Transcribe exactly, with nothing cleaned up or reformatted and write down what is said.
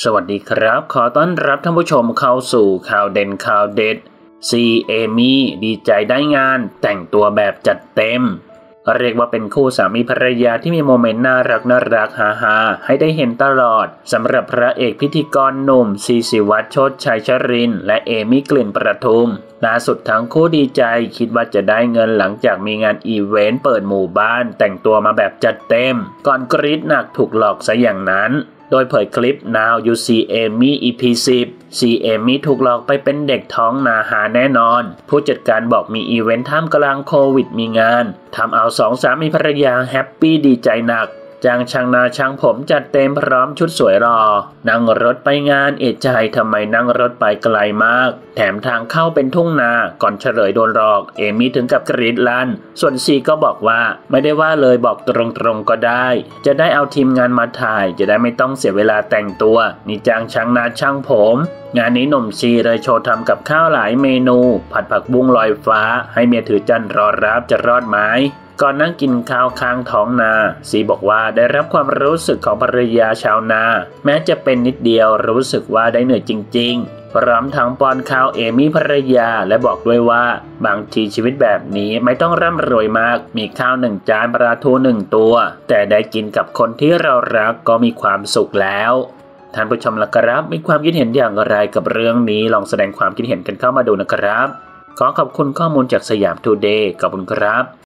สวัสดีครับขอต้อนรับท่านผู้ชมเข้าสู่ข่าวเด่นข่าวเด็ดซีเอมี่ดีใจได้งานแต่งตัวแบบจัดเต็มเรียกว่าเป็นคู่สามีภรรยาที่มีโมเมนต์น่ารักน่ารักฮาฮาให้ได้เห็นตลอดสำหรับพระเอกพิธีกรหนุ่มซีศิวัตรโชติชัยชรินทร์และเอมี่กลิ่นประทุมล่าสุดทั้งคู่ดีใจคิดว่าจะได้เงินหลังจากมีงานอีเวนต์เปิดหมู่บ้านแต่งตัวมาแบบจัดเต็มก่อนกรี๊ดหนักถูกหลอกซะอย่างนั้นโดยเผยคลิป Now You See Amy อี พี สิบ ซี Amy ถูกหลอกไปเป็นเด็กท้องนาหาแน่นอนผู้จัดการบอกมีอีเวนต์ท่ามกลางโควิดมีงานทำเอาสองสามีภรรยาแฮปปี้ดีใจหนักจ้างช่างนาช่างผมจัดเต็มพร้อมชุดสวยรอนั่งรถไปงานเอะใจทำไมนั่งรถไปไกลมากแถมทางเข้าเป็นทุ่งนาก่อนเฉลยโดนหลอกเอมี่ถึงกับกรี๊ดลั่นส่วนซีก็บอกว่าไม่ได้ว่าเลยบอกตรงๆก็ได้จะได้เอาทีมงานมาถ่ายจะได้ไม่ต้องเสียเวลาแต่งตัวนี่จ้างช่างนาช่างผมงานนี้หนุ่มซีเลยโชว์ทำกับข้าวหลายเมนูผัดผักบุ้งลอยฟ้าให้เมียถือจานรอรับจะรอดไหมก่อนนั่งกินข้าวข้างท้องนาซีบอกว่าได้รับความรู้สึกของภรรยาชาวนาแม้จะเป็นนิดเดียวรู้สึกว่าได้เหนื่อยจริงๆพร้อมทั้งป้อนข้าวเอมี่ภรรยาและบอกด้วยว่าบางทีชีวิตแบบนี้ไม่ต้องร่ำรวยมากมีข้าวหนึ่งจานปลาทูหนึ่งตัวแต่ได้กินกับคนที่เรารักก็มีความสุขแล้วท่านผู้ชมล่ะครับมีความคิดเห็นอย่างไรกับเรื่องนี้ลองแสดงความคิดเห็นกันเข้ามาดูนะครับขอขอบคุณข้อมูลจากสยามทูเดย์ขอบคุณครับ